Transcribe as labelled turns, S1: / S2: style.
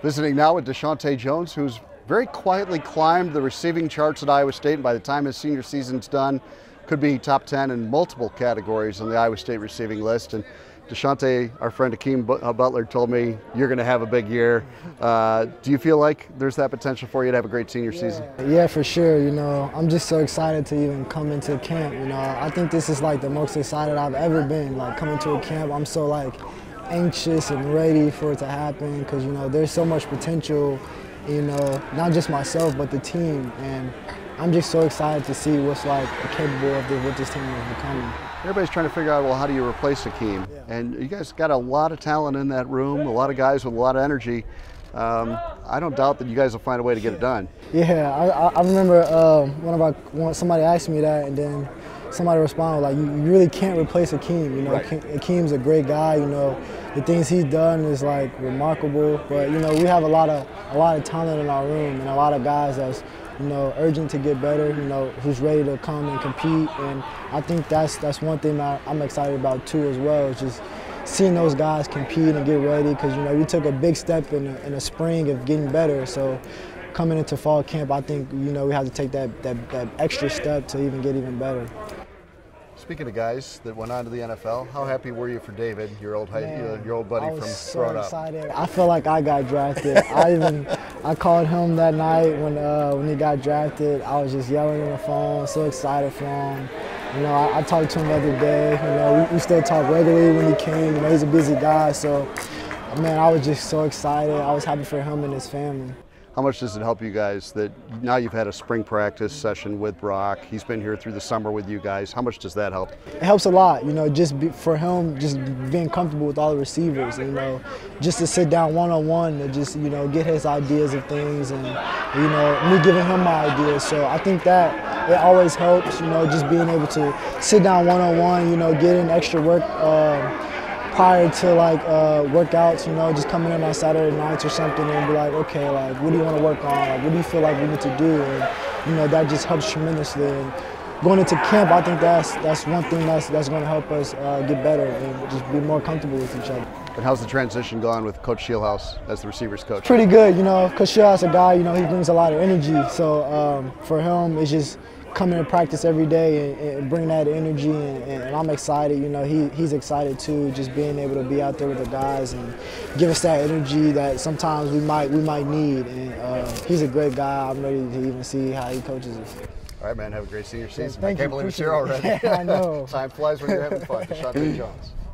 S1: Visiting now with Deshaunte Jones, who's very quietly climbed the receiving charts at Iowa State, and by the time his senior season's done, could be top 10 in multiple categories on the Iowa State receiving list. And Deshaunte, our friend Hakeem Butler, told me you're going to have a big year. Do you feel like there's that potential for you to have a great senior season?
S2: Yeah, for sure. You know, I'm just so excited to even come into camp. You know, I think this is like the most excited I've ever been. Like coming to a camp, I'm so like anxious and ready for it to happen because, you know, there's so much potential, you know, not just myself but the team, and I'm just so excited to see what's like capable of what this team is becoming.
S1: Everybody's trying to figure out, well, how do you replace Hakeem? Yeah. And you guys got a lot of talent in that room, a lot of guys with a lot of energy. I don't doubt that you guys will find a way to get it done.
S2: Yeah, I remember somebody asked me that, and then somebody responded like, you really can't replace Hakeem. You know, right. Hakeem's a great guy. You know, the things he's done is like remarkable. But you know, we have a lot of talent in our room, and a lot of guys that's, you know, urgent to get better. You know, who's ready to come and compete. And I think that's one thing that I'm excited about too as well. Is just seeing those guys compete and get ready, because you know we took a big step in the spring of getting better. So coming into fall camp, I think, you know, we have to take that extra step to even get even better.
S1: Speaking of guys that went on to the NFL, how happy were you for David, your old buddy from growing up? I was so excited.
S2: I feel like I got drafted. I called him that night when he got drafted. I was just yelling on the phone, so excited for him. You know, I talked to him the other day. You know, we still talk regularly when he came. You know, he's a busy guy, so man, I was just so excited. I was happy for him and his family.
S1: How much does it help you guys that now you've had a spring practice session with Brock? He's been here through the summer with you guys. How much does that help?
S2: It helps a lot, you know, for him, just being comfortable with all the receivers, you know, just to sit down one-on-one and just, you know, get his ideas of things, and, you know, me giving him my ideas. So I think that it always helps, you know, just being able to sit down one-on-one, you know, get in extra work prior to like workouts, you know, just coming in on Saturday nights or something and be like, okay, like, what do you want to work on? Like, what do you feel like we need to do? And, you know, that just helps tremendously. And going into camp, I think that's one thing that's going to help us get better and just be more comfortable with each other.
S1: And how's the transition gone with Coach Shieldhouse as the receivers coach?
S2: Pretty good, you know. Coach Shieldhouse is a guy, you know, he brings a lot of energy. So for him, it's just coming to practice every day and bring that energy, and I'm excited. You know, he's excited too, just being able to be out there with the guys and give us that energy that sometimes we might need. And he's a great guy. I'm ready to even see how he coaches us.
S1: All right, man. Have a great senior season.
S2: I
S1: can't believe it's here already.
S2: I know.
S1: Time flies when you're having fun. Deshaunte Jones.